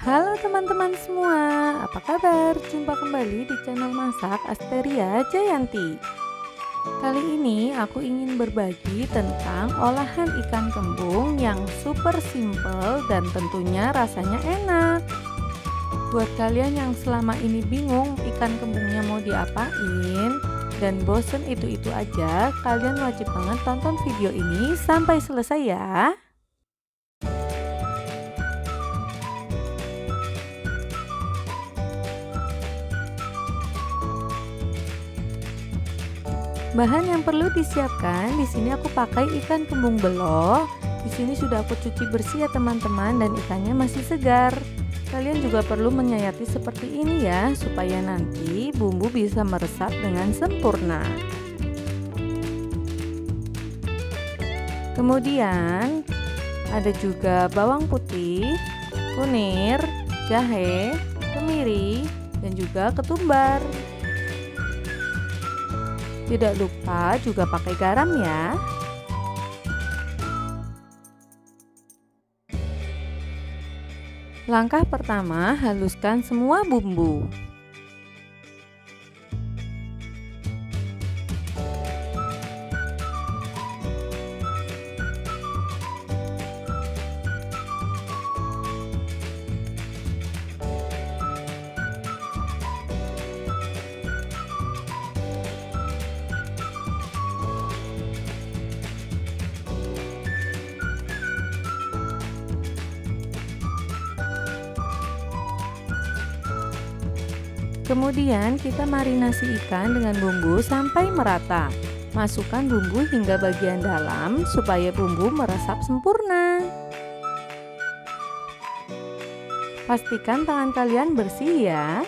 Halo teman-teman semua, apa kabar? Jumpa kembali di channel Masak Asteria Jayanti. Kali ini aku ingin berbagi tentang olahan ikan kembung yang super simple dan tentunya rasanya enak. Buat kalian yang selama ini bingung ikan kembungnya mau diapain dan bosen itu-itu aja, kalian wajib banget tonton video ini sampai selesai ya. Bahan yang perlu disiapkan, di sini aku pakai ikan kembung beloh. Di sini sudah aku cuci bersih ya teman-teman, dan ikannya masih segar. Kalian juga perlu menyayati seperti ini ya, supaya nanti bumbu bisa meresap dengan sempurna. Kemudian ada juga bawang putih, kunir, jahe, kemiri, dan juga ketumbar. Tidak lupa juga pakai garam ya. Langkah pertama, haluskan semua bumbu. Kemudian kita marinasi ikan dengan bumbu sampai merata. Masukkan bumbu hingga bagian dalam supaya bumbu meresap sempurna. Pastikan tangan kalian bersih ya.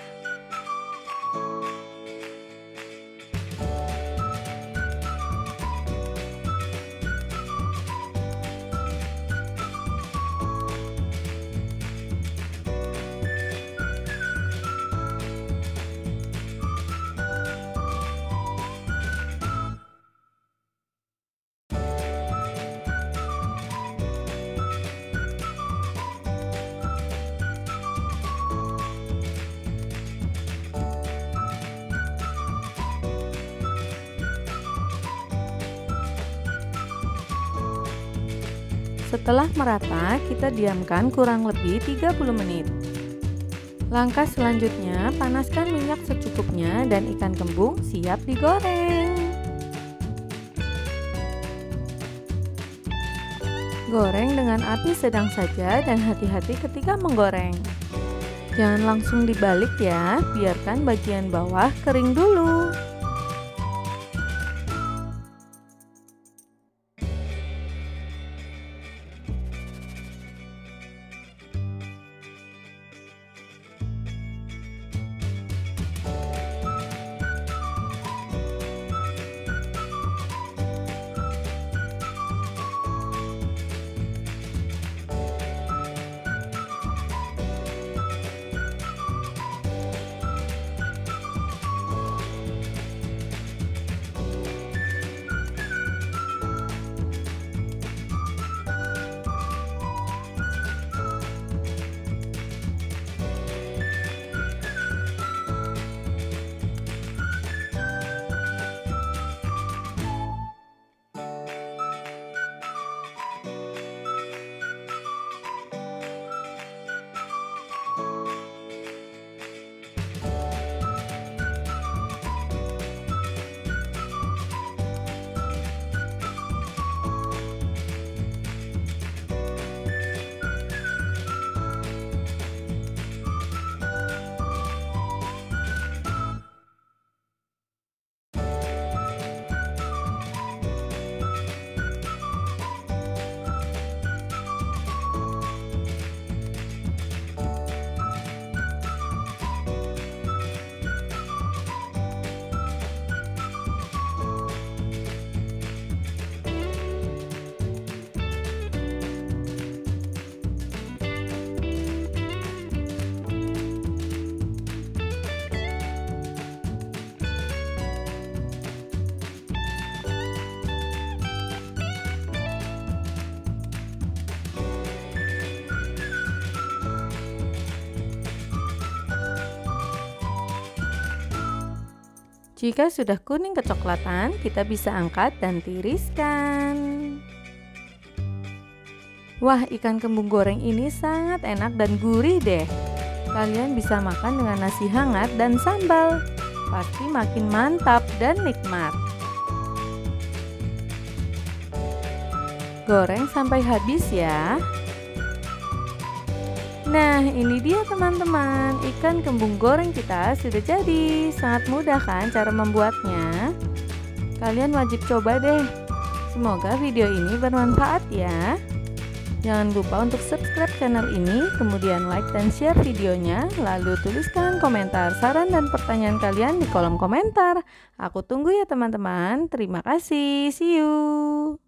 Setelah merata, kita diamkan kurang lebih 30 menit. Langkah selanjutnya, panaskan minyak secukupnya dan ikan kembung siap digoreng. Goreng dengan api sedang saja dan hati-hati ketika menggoreng. Jangan langsung dibalik ya, biarkan bagian bawah kering dulu. Jika sudah kuning kecoklatan, kita bisa angkat dan tiriskan. Wah, ikan kembung goreng ini sangat enak dan gurih deh. Kalian bisa makan dengan nasi hangat dan sambal. Pasti makin mantap dan nikmat. Goreng sampai habis ya. Nah, ini dia teman-teman, ikan kembung goreng kita sudah jadi. Sangat mudah kan cara membuatnya? Kalian wajib coba deh. Semoga video ini bermanfaat ya. Jangan lupa untuk subscribe channel ini, kemudian like dan share videonya, lalu tuliskan komentar, saran dan pertanyaan kalian di kolom komentar. Aku tunggu ya teman-teman. Terima kasih. See you.